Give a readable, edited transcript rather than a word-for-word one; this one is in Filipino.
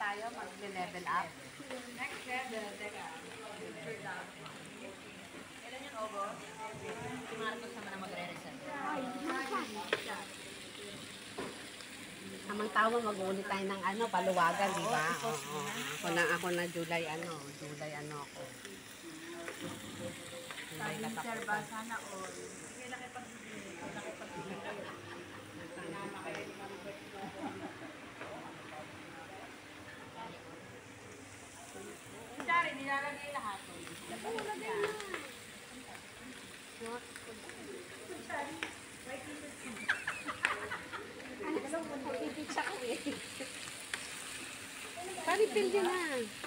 tayo, mag-level up. Next level, teka. Kailan yung August? Si Marcos naman ang magre-reserve. Samang tawa, mag-ulit tayo ng ano, paluwagan, di ba? Oo. Ako na July ako. July katapusan. Sana all. Sige, nakipag-ibig. Sorry, nilalagay lahat. Nilalagay na. Paripil din na.